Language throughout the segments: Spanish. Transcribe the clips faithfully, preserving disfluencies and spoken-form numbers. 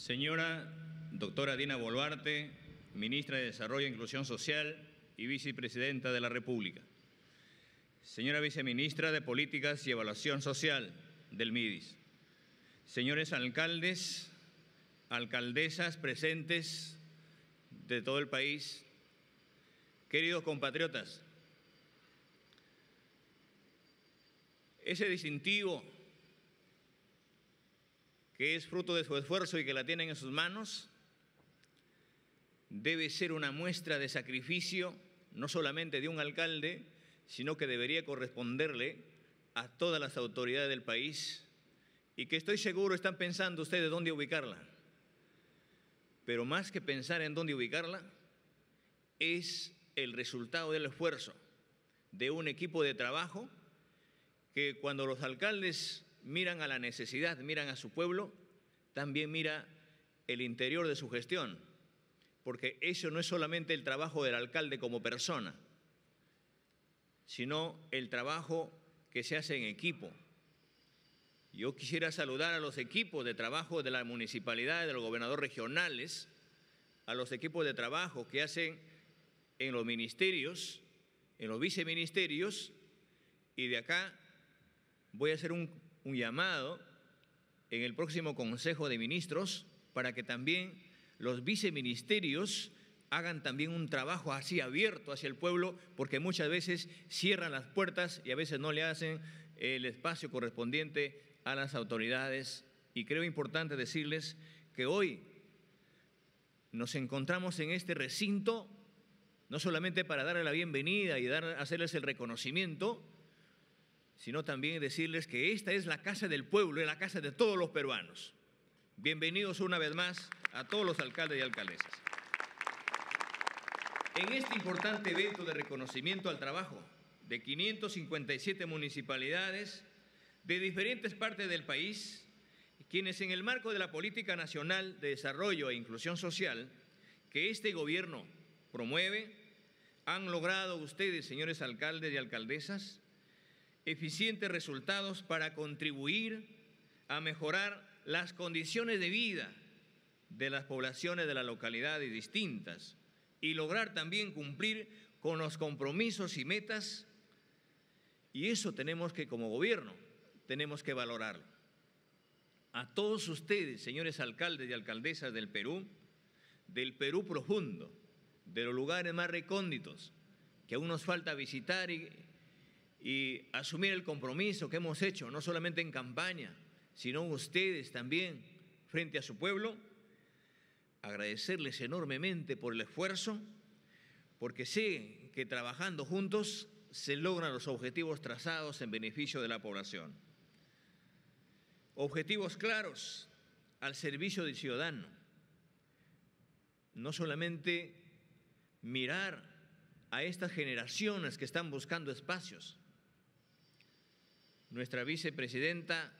Señora doctora Dina Boluarte, Ministra de Desarrollo e Inclusión Social y Vicepresidenta de la República. Señora Viceministra de Políticas y Evaluación Social del M I D I S. Señores alcaldes, alcaldesas presentes de todo el país, queridos compatriotas, ese distintivo que es fruto de su esfuerzo y que la tienen en sus manos, debe ser una muestra de sacrificio, no solamente de un alcalde, sino que debería corresponderle a todas las autoridades del país y que estoy seguro están pensando ustedes dónde ubicarla. Pero más que pensar en dónde ubicarla, es el resultado del esfuerzo de un equipo de trabajo que cuando los alcaldes miran a la necesidad, miran a su pueblo, también mira el interior de su gestión, porque eso no es solamente el trabajo del alcalde como persona, sino el trabajo que se hace en equipo. Yo quisiera saludar a los equipos de trabajo de la municipalidad, de los gobernadores regionales, a los equipos de trabajo que hacen en los ministerios, en los viceministerios, y de acá voy a hacer un un llamado en el próximo Consejo de Ministros para que también los viceministerios hagan también un trabajo así abierto hacia el pueblo, porque muchas veces cierran las puertas y a veces no le hacen el espacio correspondiente a las autoridades. Y creo importante decirles que hoy nos encontramos en este recinto no solamente para darle la bienvenida y dar, hacerles el reconocimiento, sino también decirles que esta es la casa del pueblo, es la casa de todos los peruanos. Bienvenidos una vez más a todos los alcaldes y alcaldesas. En este importante evento de reconocimiento al trabajo de quinientas cincuenta y siete municipalidades de diferentes partes del país, quienes en el marco de la Política Nacional de Desarrollo e Inclusión Social que este gobierno promueve, han logrado ustedes, señores alcaldes y alcaldesas, eficientes resultados para contribuir a mejorar las condiciones de vida de las poblaciones de las localidades distintas y lograr también cumplir con los compromisos y metas, y eso tenemos que, como gobierno, tenemos que valorarlo. A todos ustedes, señores alcaldes y alcaldesas del Perú, del Perú profundo, de los lugares más recónditos, que aún nos falta visitar y y asumir el compromiso que hemos hecho, no solamente en campaña, sino ustedes también frente a su pueblo, agradecerles enormemente por el esfuerzo, porque sé que trabajando juntos se logran los objetivos trazados en beneficio de la población. Objetivos claros al servicio del ciudadano, no solamente mirar a estas generaciones que están buscando espacios. Nuestra vicepresidenta,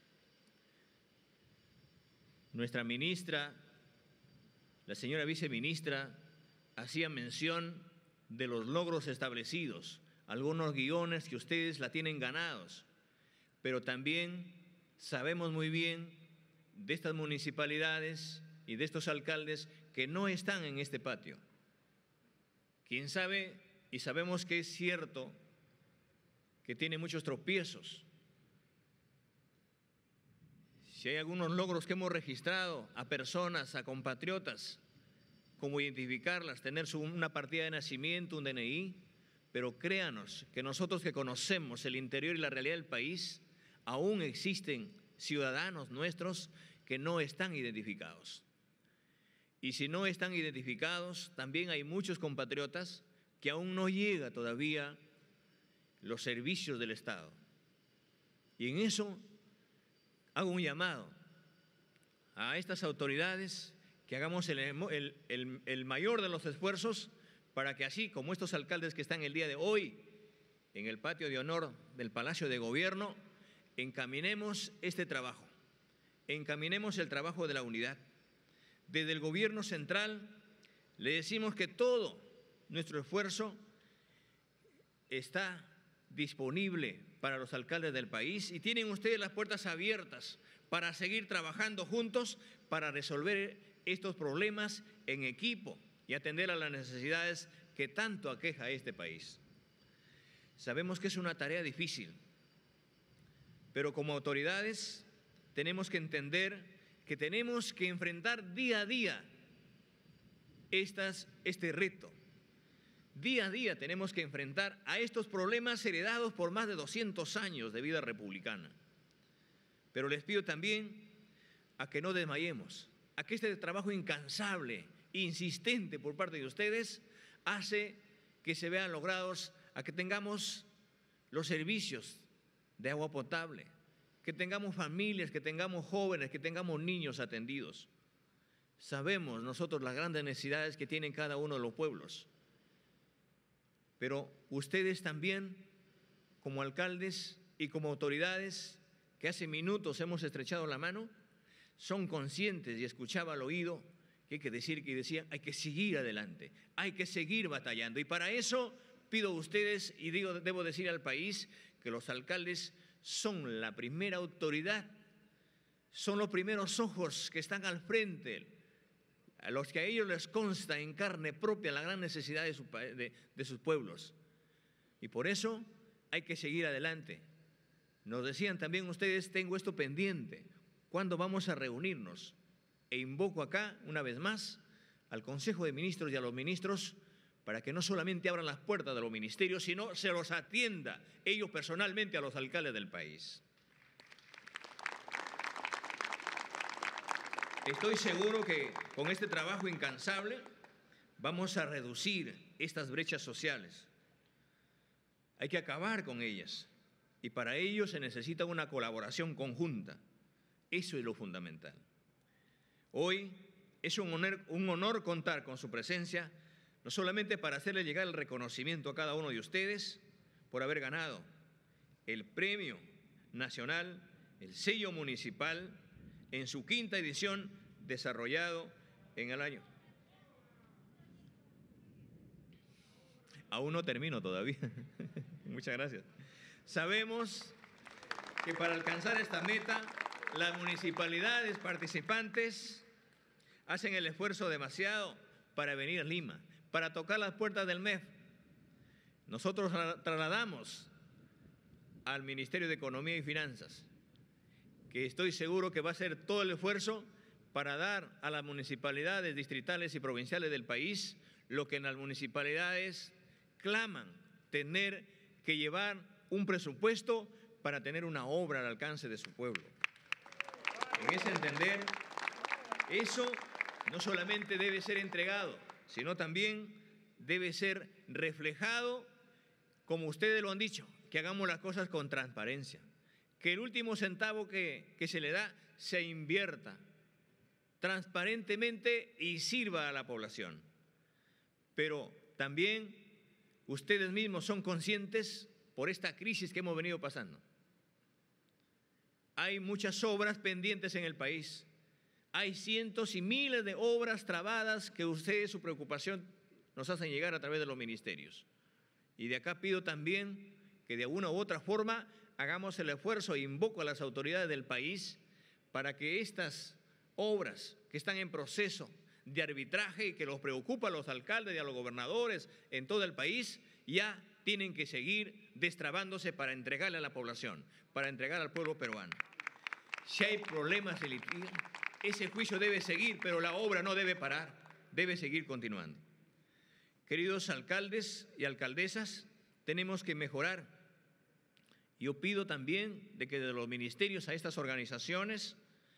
nuestra ministra, la señora viceministra, hacía mención de los logros establecidos, algunos guiones que ustedes la tienen ganados, pero también sabemos muy bien de estas municipalidades y de estos alcaldes que no están en este patio. Quién sabe, y sabemos que es cierto, que tiene muchos tropiezos. Si hay algunos logros que hemos registrado a personas, a compatriotas, como identificarlas, tener su, una partida de nacimiento, un D N I, pero créanos que nosotros que conocemos el interior y la realidad del país, aún existen ciudadanos nuestros que no están identificados. Y si no están identificados, también hay muchos compatriotas que aún no llega todavía los servicios del Estado. Y en eso hago un llamado a estas autoridades que hagamos el, el, el, el mayor de los esfuerzos para que así como estos alcaldes que están el día de hoy en el patio de honor del Palacio de Gobierno, encaminemos este trabajo, encaminemos el trabajo de la unidad. Desde el gobierno central le decimos que todo nuestro esfuerzo está disponible para los alcaldes del país y tienen ustedes las puertas abiertas para seguir trabajando juntos para resolver estos problemas en equipo y atender a las necesidades que tanto aqueja a este país. Sabemos que es una tarea difícil, pero como autoridades tenemos que entender que tenemos que enfrentar día a día estas, este reto. Día a día tenemos que enfrentar a estos problemas heredados por más de doscientos años de vida republicana. Pero les pido también a que no desmayemos, a que este trabajo incansable, insistente por parte de ustedes, hace que se vean logrados, a que tengamos los servicios de agua potable, que tengamos familias, que tengamos jóvenes, que tengamos niños atendidos. Sabemos nosotros las grandes necesidades que tienen cada uno de los pueblos, pero ustedes también, como alcaldes y como autoridades que hace minutos hemos estrechado la mano, son conscientes, y escuchaba al oído que hay que decir que decía, hay que seguir adelante, hay que seguir batallando. Y para eso pido a ustedes, y digo, debo decir al país, que los alcaldes son la primera autoridad, son los primeros ojos que están al frente, a los que a ellos les consta en carne propia la gran necesidad de, su, de, de sus pueblos. Y por eso hay que seguir adelante. Nos decían también ustedes, tengo esto pendiente, ¿cuándo vamos a reunirnos? E invoco acá, una vez más, al Consejo de Ministros y a los ministros para que no solamente abran las puertas de los ministerios, sino se los atienda ellos personalmente a los alcaldes del país. Estoy seguro que con este trabajo incansable vamos a reducir estas brechas sociales. Hay que acabar con ellas y para ello se necesita una colaboración conjunta. Eso es lo fundamental. Hoy es un honor, un honor contar con su presencia, no solamente para hacerle llegar el reconocimiento a cada uno de ustedes por haber ganado el premio nacional, el sello municipal, en su quinta edición, desarrollado en el año. Aún no termino todavía. Muchas gracias. Sabemos que para alcanzar esta meta, las municipalidades participantes hacen el esfuerzo demasiado para venir a Lima, para tocar las puertas del M E F. Nosotros trasladamos al Ministerio de Economía y Finanzas, que estoy seguro que va a hacer todo el esfuerzo para dar a las municipalidades distritales y provinciales del país lo que en las municipalidades claman, tener que llevar un presupuesto para tener una obra al alcance de su pueblo. En ese entender, eso no solamente debe ser entregado, sino también debe ser reflejado, como ustedes lo han dicho, que hagamos las cosas con transparencia, que el último centavo que, que se le da se invierta transparentemente y sirva a la población. Pero también ustedes mismos son conscientes por esta crisis que hemos venido pasando. Hay muchas obras pendientes en el país. Hay cientos y miles de obras trabadas que ustedes, su preocupación, nos hacen llegar a través de los ministerios. Y de acá pido también que de una u otra forma hagamos el esfuerzo e invoco a las autoridades del país para que estas obras que están en proceso de arbitraje y que los preocupa a los alcaldes y a los gobernadores en todo el país, ya tienen que seguir destrabándose para entregarle a la población, para entregar al pueblo peruano. Si hay problemas de litigio, ese juicio debe seguir, pero la obra no debe parar, debe seguir continuando. Queridos alcaldes y alcaldesas, tenemos que mejorar. Yo pido también de que de los ministerios a estas organizaciones,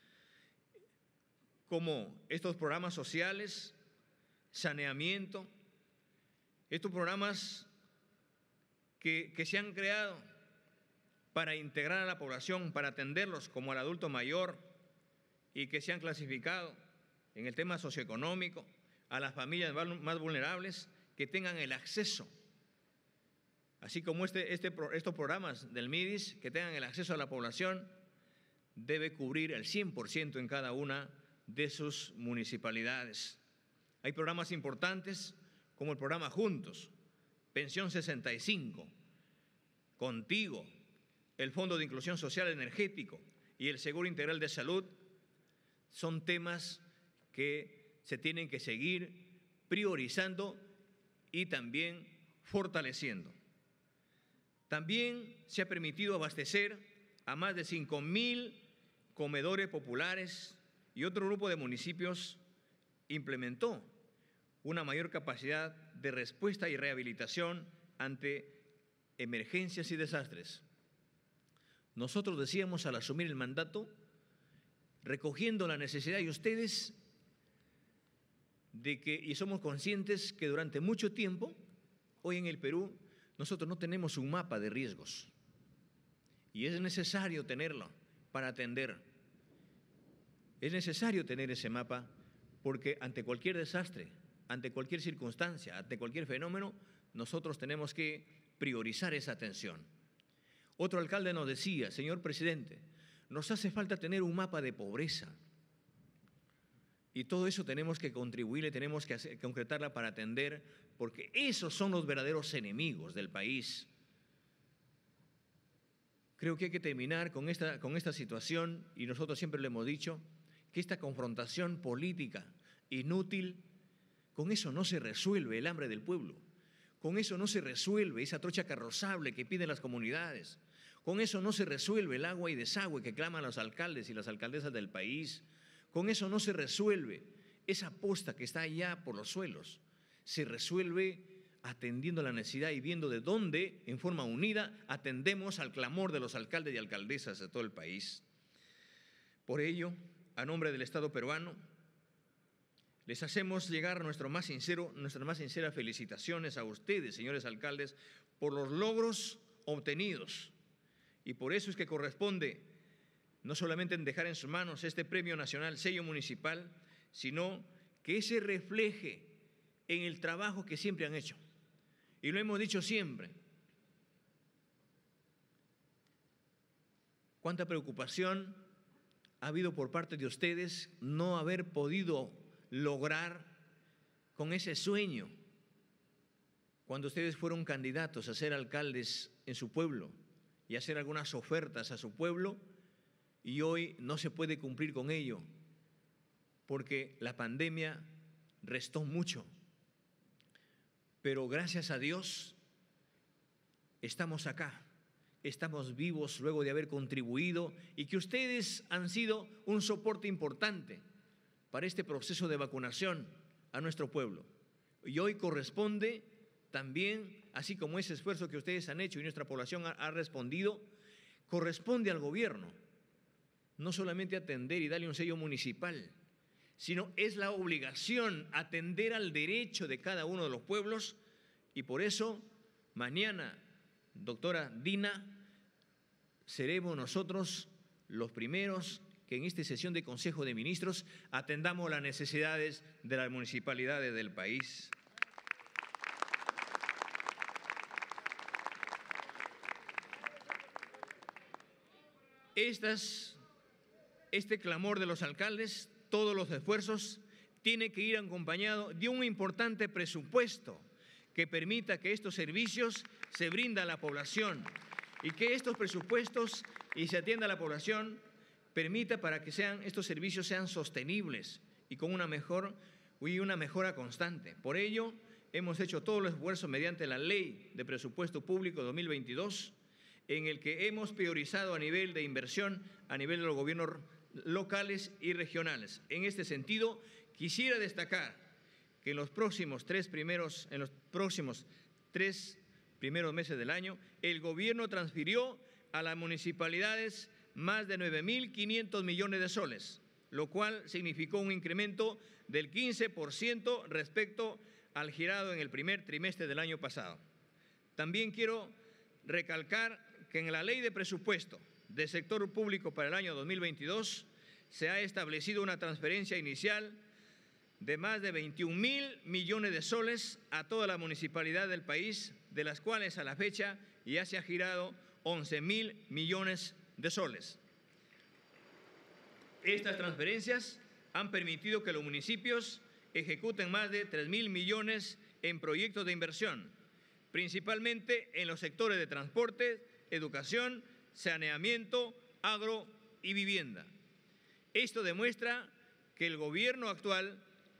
como estos programas sociales, saneamiento, estos programas que, que se han creado para integrar a la población, para atenderlos como al adulto mayor y que se han clasificado en el tema socioeconómico a las familias más vulnerables, que tengan el acceso, así como este, este, estos programas del M I D I S, que tengan el acceso a la población, debe cubrir el cien por ciento en cada una de sus municipalidades. Hay programas importantes como el programa Juntos, Pensión sesenta y cinco, Contigo, el Fondo de Inclusión Social Energético, y el Seguro Integral de Salud son temas que se tienen que seguir priorizando y también fortaleciendo. También se ha permitido abastecer a más de cinco mil comedores populares y otro grupo de municipios implementó una mayor capacidad de respuesta y rehabilitación ante emergencias y desastres. Nosotros decíamos al asumir el mandato, recogiendo la necesidad de ustedes, de que, y somos conscientes que durante mucho tiempo, hoy en el Perú, nosotros no tenemos un mapa de riesgos y es necesario tenerlo para atender. Es necesario tener ese mapa porque ante cualquier desastre, ante cualquier circunstancia, ante cualquier fenómeno, nosotros tenemos que priorizar esa atención. Otro alcalde nos decía, señor presidente, nos hace falta tener un mapa de pobreza. Y todo eso tenemos que contribuirle, tenemos que hacer, concretarla para atender, porque esos son los verdaderos enemigos del país. Creo que hay que terminar con esta, con esta situación, y nosotros siempre le hemos dicho, que esta confrontación política inútil, con eso no se resuelve el hambre del pueblo, con eso no se resuelve esa trocha carrozable que piden las comunidades, con eso no se resuelve el agua y desagüe que claman los alcaldes y las alcaldesas del país, con eso no se resuelve esa posta que está allá por los suelos, se resuelve atendiendo la necesidad y viendo de dónde, en forma unida, atendemos al clamor de los alcaldes y alcaldesas de todo el país. Por ello, a nombre del Estado peruano, les hacemos llegar nuestro más sincero, nuestras más sinceras felicitaciones a ustedes, señores alcaldes, por los logros obtenidos. Y por eso es que corresponde no solamente en dejar en sus manos este Premio Nacional Sello Municipal, sino que se refleje en el trabajo que siempre han hecho. Y lo hemos dicho siempre. Cuánta preocupación ha habido por parte de ustedes no haber podido lograr con ese sueño cuando ustedes fueron candidatos a ser alcaldes en su pueblo y hacer algunas ofertas a su pueblo, y hoy no se puede cumplir con ello porque la pandemia restó mucho. Pero gracias a Dios estamos acá, estamos vivos luego de haber contribuido y que ustedes han sido un soporte importante para este proceso de vacunación a nuestro pueblo. Y hoy corresponde también, así como ese esfuerzo que ustedes han hecho y nuestra población ha, ha respondido, corresponde al gobierno no solamente atender y darle un sello municipal, sino es la obligación atender al derecho de cada uno de los pueblos. Y por eso mañana, doctora Dina, seremos nosotros los primeros que en esta sesión de Consejo de Ministros atendamos las necesidades de las municipalidades del país. Estas, este clamor de los alcaldes, todos los esfuerzos, tiene que ir acompañado de un importante presupuesto que permita que estos servicios se brinden a la población y que estos presupuestos y se atienda a la población permita para que sean, estos servicios sean sostenibles y con una mejor y una mejora constante. Por ello, hemos hecho todos los esfuerzos mediante la Ley de Presupuesto Público dos mil veintidós, en el que hemos priorizado a nivel de inversión, a nivel de los gobiernos locales y regionales. En este sentido, quisiera destacar que en los próximos tres primeros, en los próximos tres primeros meses del año, el gobierno transfirió a las municipalidades más de nueve mil quinientos millones de soles, lo cual significó un incremento del quince por ciento respecto al girado en el primer trimestre del año pasado. También quiero recalcar que en la Ley de Presupuesto del Sector Público para el año dos mil veintidós se ha establecido una transferencia inicial de más de veintiún mil millones de soles a toda la municipalidad del país, de las cuales a la fecha ya se ha girado once mil millones de soles. Estas transferencias han permitido que los municipios ejecuten más de tres mil millones en proyectos de inversión, principalmente en los sectores de transporte, educación, saneamiento, agro y vivienda. Esto demuestra que el gobierno actual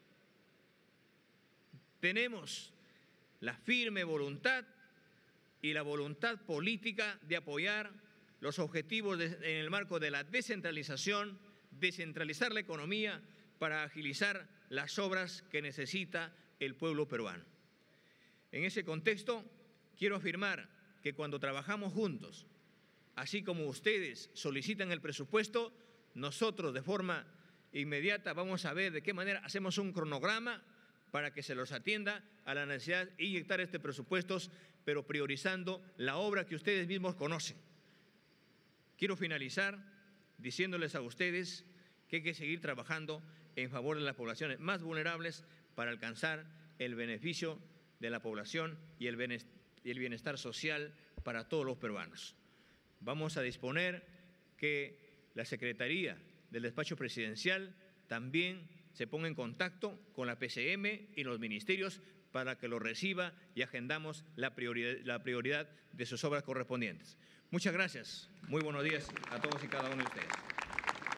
tenemos la firme voluntad y la voluntad política de apoyar los objetivos de, en el marco de la descentralización, descentralizar la economía para agilizar las obras que necesita el pueblo peruano. En ese contexto, quiero afirmar que cuando trabajamos juntos, así como ustedes solicitan el presupuesto, nosotros de forma inmediata vamos a ver de qué manera hacemos un cronograma para que se los atienda a la necesidad de inyectar este presupuesto, pero priorizando la obra que ustedes mismos conocen. Quiero finalizar diciéndoles a ustedes que hay que seguir trabajando en favor de las poblaciones más vulnerables para alcanzar el beneficio de la población y el bienestar social para todos los peruanos. Vamos a disponer que la Secretaría del Despacho Presidencial también se ponga en contacto con la P C M y los ministerios para que lo reciba y agendamos la prioridad, la prioridad de sus obras correspondientes. Muchas gracias. Muy buenos días a todos y cada uno de ustedes.